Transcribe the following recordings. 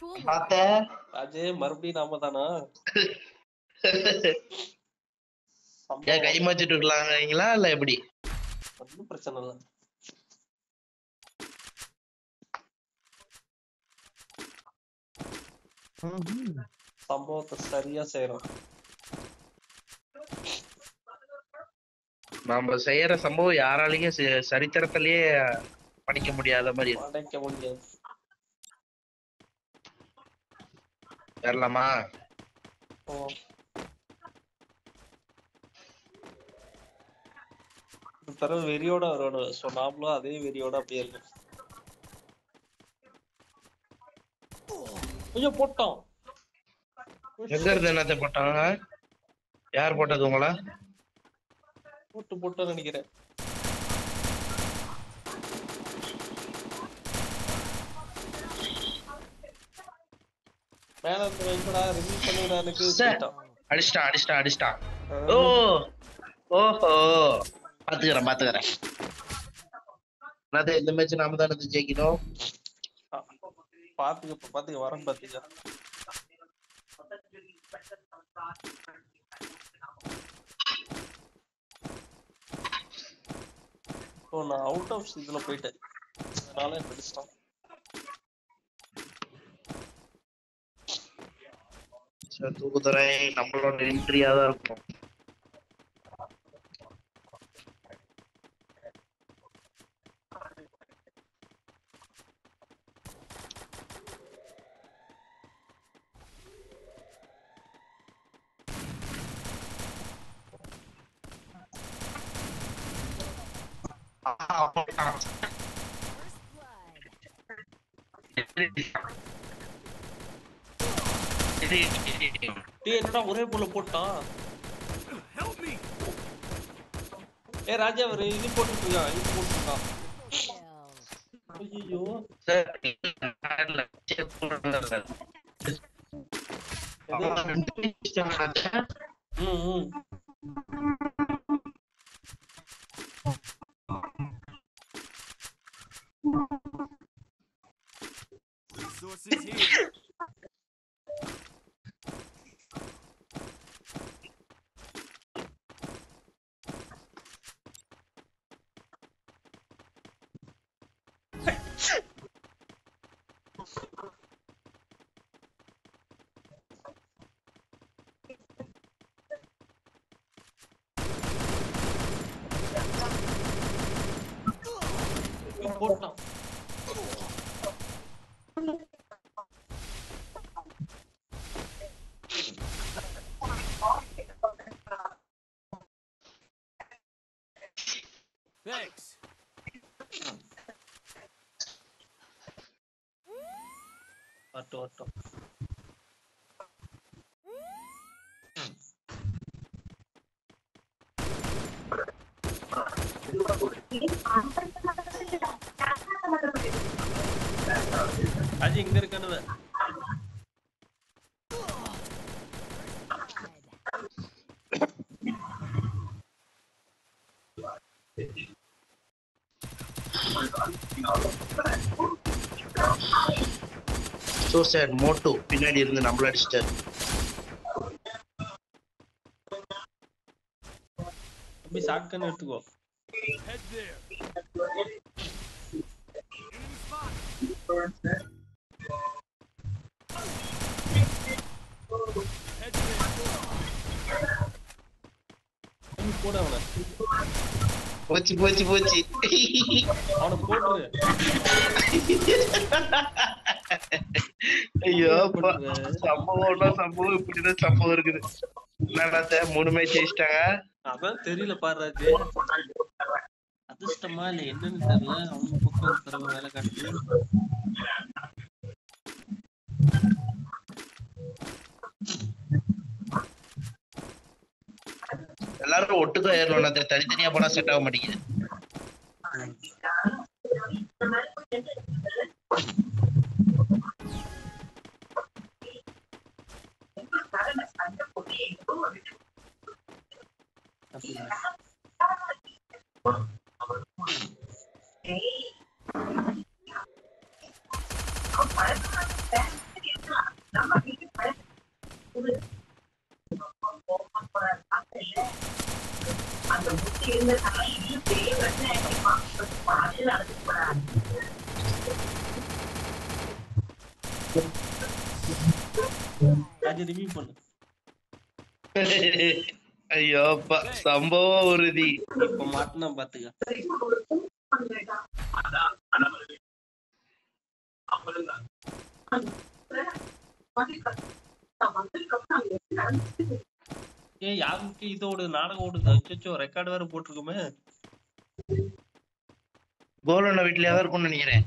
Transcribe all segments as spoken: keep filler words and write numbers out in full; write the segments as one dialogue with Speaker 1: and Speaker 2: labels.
Speaker 1: ராஜே மறுபடியும் நாம தானா?
Speaker 2: ஏன் கை மாத்திட்டு இருக்கலாங்களா இல்ல எப்படி?
Speaker 1: ஒன்றும் பிரச்சனை இல்லை. சம்பவத்தை சரியா செய்யறோம்.
Speaker 2: நாம செய்யற சம்பவம் யாராலையும் சரித்திரத்திலேயே படிக்க முடியாத மாதிரி
Speaker 1: படைக்க முடியாது.
Speaker 2: வரலாமா?
Speaker 1: தர வெறியோட வரணும். சோ நாமளும் அதே வெறியோட அப்படியே இருக்கு. ஐயோ போட்டோம்.
Speaker 2: எங்க இருந்து என்னத்தை போட்டாங்க? யார் போட்டது உங்கள?
Speaker 1: போட்டு போட்டு நினைக்கிறேன். மேல இருந்து வைக்கடா ரிலீஸ் பண்ணுடா எனக்கு.
Speaker 2: அடிச்சிட்டான் அடிச்சிட்டான் அடிச்சிட்டான். ஓ ஓஹோ பாத்துக்கறேன் பாத்துக்கறேன். நான் இந்த மேட்ச் நாம தான் ஜெயிக்கணும்.
Speaker 1: பாத்துக்க பாத்துக்க வரேன் பாத்துக்க. ஓ நான் அவுட் ஆஃப் இதுல போயிட்டேன். அதனால படிச்சிட்டான்.
Speaker 2: தூக்குதுறை நம்மளோட என்ட்ரியா தான் இருக்கும்.
Speaker 1: என்னடா ஒரே போல போட்டான். ஏ ராஜா ஒரு இது போட்டுருக்கா இது போட்டுருக்கான். ஐயோ ம்
Speaker 3: Resources here.
Speaker 1: போட்டான்.
Speaker 3: Thanks.
Speaker 1: ஆட்டோ ஆட்டோ அது இங்க இருக்கானு.
Speaker 2: சூசைட் மோட்டோ பின்னாடி இருந்து நம்மள அடிச்சிட்டாரு.
Speaker 1: அபி ஷாட்கன் எடுத்துக்கோ.
Speaker 3: Head there. Head there.
Speaker 1: போடு அவனை.
Speaker 2: போச்சு போச்சு போச்சு.
Speaker 1: அவனை போடு.
Speaker 2: ஐயோ சம்பவம் சம்பவம் இப்படிதான் சம்பவம் இருக்குது. என்னடா மூணு மேட்ச் ஜெயிச்சிட்டாங்க.
Speaker 1: அதான் தெரியல பாரு. அதிர்ஷ்டமா இல்ல என்னன்னு தெரியல. அவங்க பக்கம் தரவ வேலை காட்டுது.
Speaker 2: எல்லாரும் ஒட்டுக்கா ஏறணும். தனித்தனியா போனா செட் ஆக மாட்டேங்குது.
Speaker 1: அது ரிவ்யூ பண்ணு.
Speaker 2: ஐயோ அப்பா சம்பவம் உறுதி.
Speaker 1: இப்ப மாட்டினா பாத்துக்க. ஏய் யாருக்கு இதோட நாடகம் ஓடுது? அச்சோ ரெக்கார்டு வேற போட்டிருக்குமே.
Speaker 2: கோலோட வீட்லயே தான் இருக்கும்னு நினைக்கிறேன்.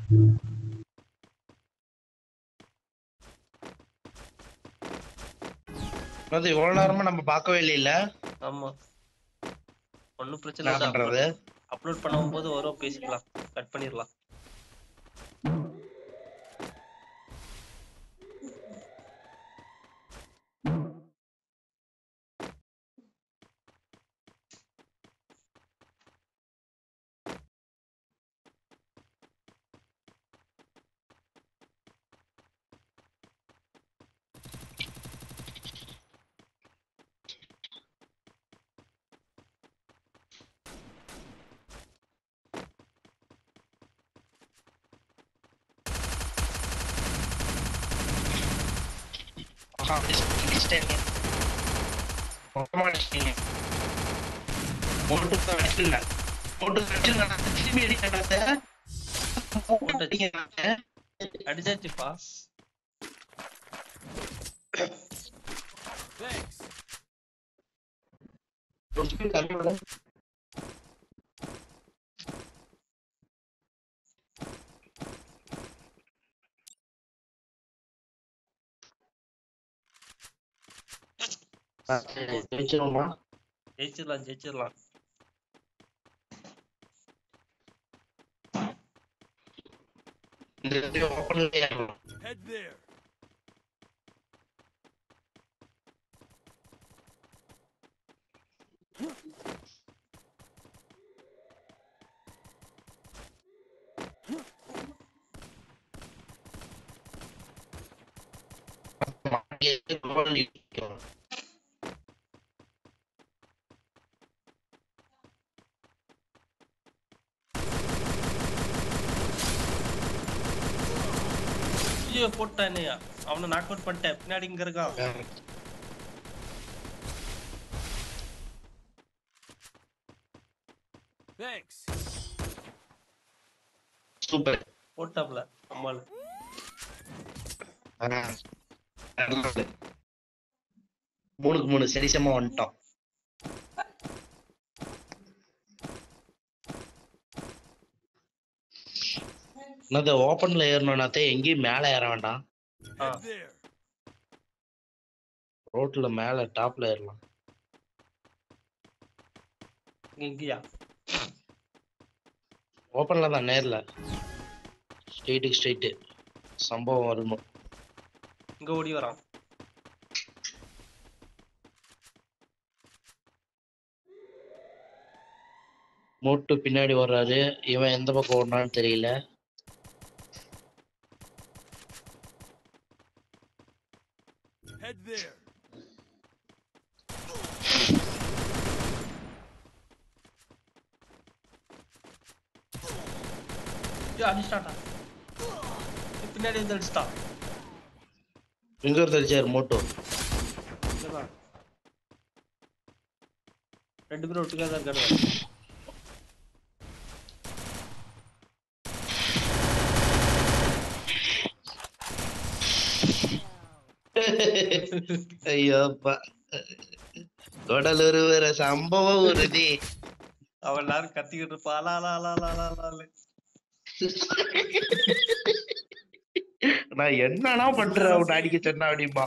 Speaker 2: அது இவ்வளவு நேரமா நம்ம பார்க்கவே இல்லையில.
Speaker 1: ஆமா ஒன்னும் பிரச்சனை
Speaker 2: என்ன
Speaker 1: இல்லை.
Speaker 2: பண்றது?
Speaker 1: அப்லோட் பண்ணும்போது வரும், பேசிக்கலாம். கட் பண்ணிடலாம். அடிச்சாச்சுப்பா.
Speaker 3: Thanks.
Speaker 2: ஜெயிச்சிடலாம்
Speaker 1: ஜெயிச்சிடலாம்.
Speaker 3: Head there.
Speaker 1: ஐயோ போட்டானே, அவனை நாக் அவுட் பண்ணிட்டேன். பின்னாடி இங்க இருக்கான்.
Speaker 3: Thanks.
Speaker 2: சூப்பர்
Speaker 1: போட்டாப்ல அம்மாள்.
Speaker 2: மூணுக்கு மூணு சரிசமா வந்துட்டோம். என்னது ஓபன்ல ஏறணும்னாத்தே எங்கேயும் மேல ஏற வேண்டாம்.
Speaker 3: Head there.
Speaker 2: ரோட்ல மேல டாப்ல ஏறலாம்.
Speaker 1: இங்கயா
Speaker 2: ஓபன்ல தான் நேர்ல ஸ்ட்ரெயிட்டுக்கு ஸ்ட்ரெயிட்டு சம்பவம் வரணும்.
Speaker 1: இங்க ஓடி வரான்.
Speaker 2: மோட்டு பின்னாடி வர்றாரு. இவன் எந்த பக்கம் ஓடுனான்னு தெரியல.
Speaker 3: Head there.
Speaker 1: ஐயோ அடிச்சிட்டான்டா. பின்னாடி வந்து அடிச்சிட்டான்.
Speaker 2: எங்க இருந்து அடிச்சாரு மோட்டோ?
Speaker 1: இங்கதான். ரெண்டு பேரும் ஒட்டுக்கா தான் இருக்காங்க.
Speaker 2: ஐயோப்பா கடலூர் வேற சம்பவம் உறுதி.
Speaker 1: அவன் எல்லாரும் கத்திக்கிட்டு இருப்பா. லா லா லா லா லா லா.
Speaker 2: நான் என்னன்னா பண்றேன் அவன் அடிக்க சொன்னா அப்படிம்பா.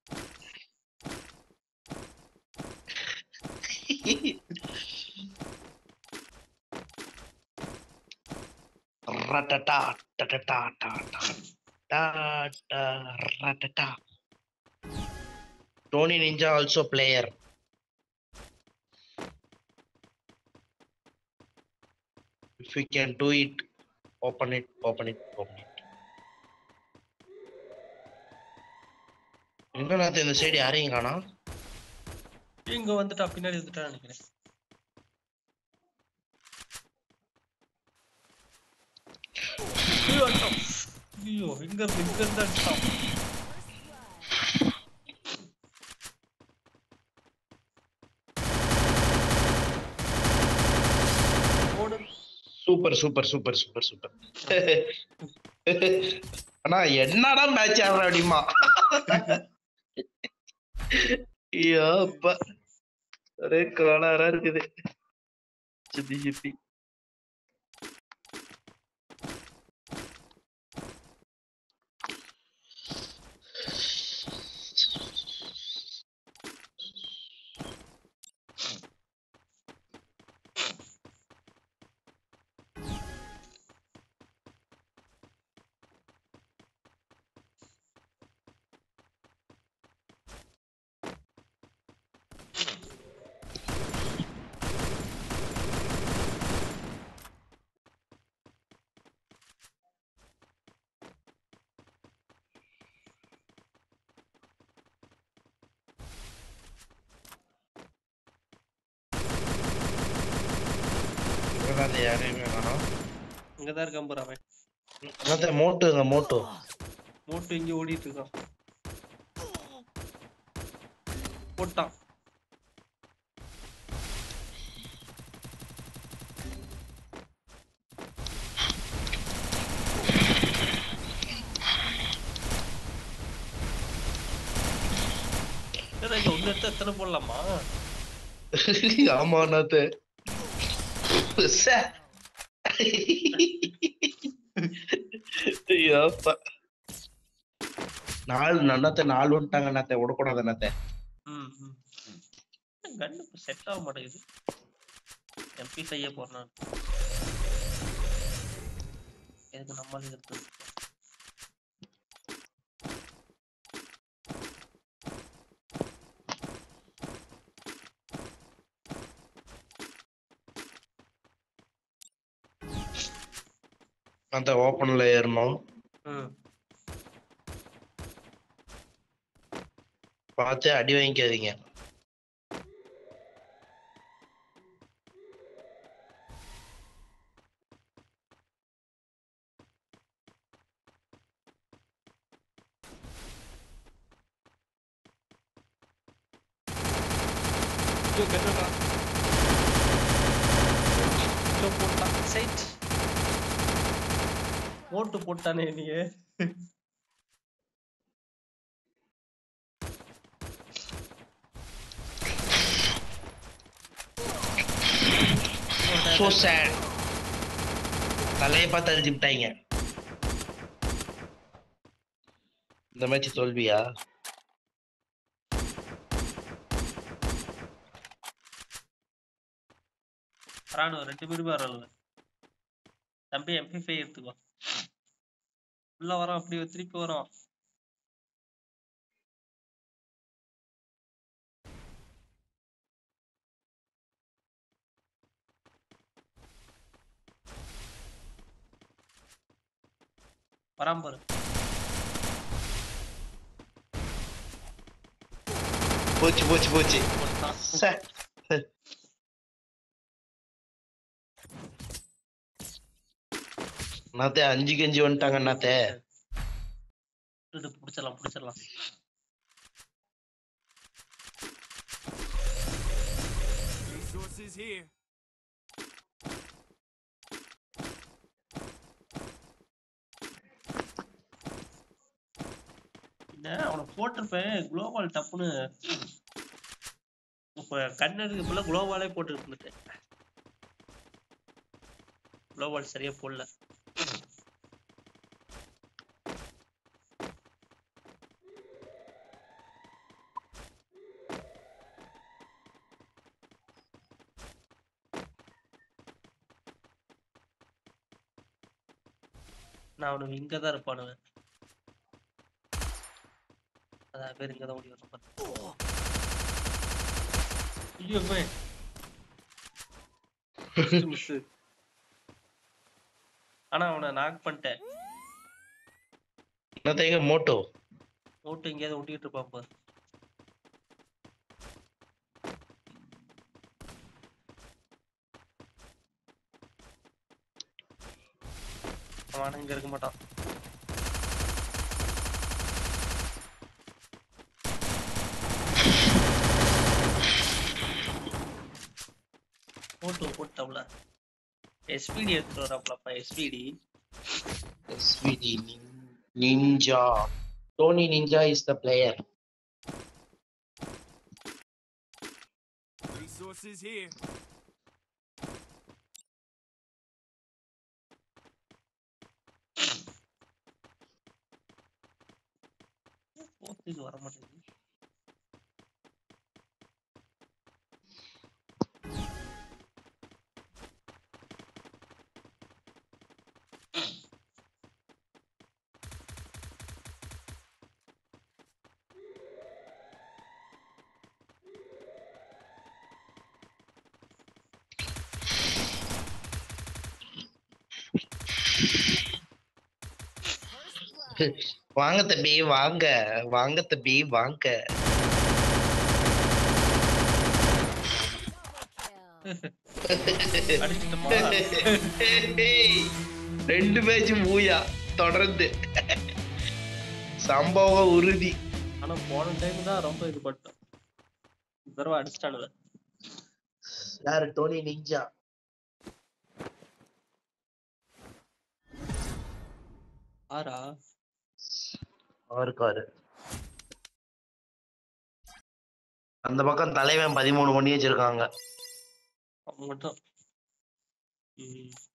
Speaker 2: ரட்டட்டா டட்டட்டா Tata Tata ரட்டட்டா. Tony Ninja also player. If we can do it, open it, open it, open it. எங்க நான் இந்த சைடு யாரையும் காணோம்.
Speaker 1: இங்க வந்துட்டா, பின்னாடி வந்துட்டா நினைக்கிறேன். ஐயோ அடிச்சான். ஐயோ எங்க இருந்து இங்க இருந்து அடிச்சான். ஓடு.
Speaker 2: Super super super super super. ஆனா என்னடா மேட்ச் ஆடுற அப்படிமா. ஐயோ அப்பா ஒரே கோளாரா இருக்குது சுத்தி சுத்தி. இவனால யாரையுமே காணோம்.
Speaker 1: இங்கதான் இருக்கான் பாரு அவன்.
Speaker 2: என்னத்த மோட்டுங்க மோட்டு.
Speaker 1: மோட்டு இங்க ஓடிட்டு இருக்கான். போட்டான். ஏடா இங்க ஒண்ணு எடுத்தா எத்தனை போடலாமா?
Speaker 2: ஆமா அண்ணாத்த. ஐயோ அப்பா. நாலு அண்ணாத்த நாலு வந்துட்டாங்க அண்ணாத்த. விடக்கூடாது அண்ணாத்த.
Speaker 1: ம் ம். கன்னு செட் ஆக மாட்டேங்குது. எம்பி செய்ய போறேன். எதுக்கு நம்மளுக்கு எடுத்து
Speaker 2: அந்த ஓப்பன்ல ஏறணும்.
Speaker 1: ம்
Speaker 2: பார்த்து அடி வாங்கிக்காதீங்க.
Speaker 1: ஐயோ கன்னுடா. ஐயோ போட்டான். சைட். ஓட்டு போட்டானே நீ.
Speaker 2: So sad. தலையை பார்த்து அடிச்சு விட்டாங்க. இந்த மேட்ச் தோல்வியா?
Speaker 1: ராணுவ ரெண்டு பேருமே வராங்க. தம்பி எம்பி ஃபைவ் எடுத்துக்கோ. உள்ள வரோம் அப்படி திருப்பி வரோம். வராம பாரு.
Speaker 2: போச்சு போச்சு போச்சு. அண்ணாத்தே அஞ்சு கஞ்சி வந்துட்டாங்க அண்ணாத்தே.
Speaker 1: புடிச்சிடலாம் புடிச்சிடலாம்.
Speaker 3: Resources here.
Speaker 1: அவனை போட்டிருப்பேன் குளோபால் டப்புன்னு. இப்ப கண்ணனுக்கு ஃபுல்லா குளோபாலே போட்டு இருந்துட்டேன். குளோபால் சரியா போடல. நான் அவனுக்கு இங்கதான் இருப்பானுவேன். அதான் பேர் இங்கதான் ஓடி வரணும். ஐயோ போய் மிஸ். ஆனா அவனை நாக் பண்ணிட்டேன்.
Speaker 2: என்னத்தேங்க மோட்டோ
Speaker 1: ஓட்டு எங்கேயாவது ஓட்டிட்டு இருப்பான் பாரு. அவன் இங்க இருக்க மாட்டான். போட்டு போட்டாப்ல எஸ்பிடி எடுத்துட்டு வராப்லப்பா. SPD
Speaker 2: SVD ninja Tony ninja is the player.
Speaker 3: Resources here.
Speaker 1: போட்டுக்கு வர மாட்டேங்குது.
Speaker 2: வாங்க தம்பி வாங்க வாங்க தம்பி வாங்க.
Speaker 1: அடிச்சிட்டமா
Speaker 2: ரெண்டு மேட்ச் மூயா தொடர்ந்து சம்பவம் உறுதி.
Speaker 1: ஆனா போன டைம் தான் ரொம்ப இது பட்டோம். இந்த தடவை அடிச்சிட்டானுவ.
Speaker 2: யாரு? Tony ninja.
Speaker 1: ஆரா
Speaker 2: அவருக்காரு அந்த பக்கம் தலைவன் பதிமூணு பண்ணி வச்சிருக்காங்க.
Speaker 1: அவங்க மட்டும். ம்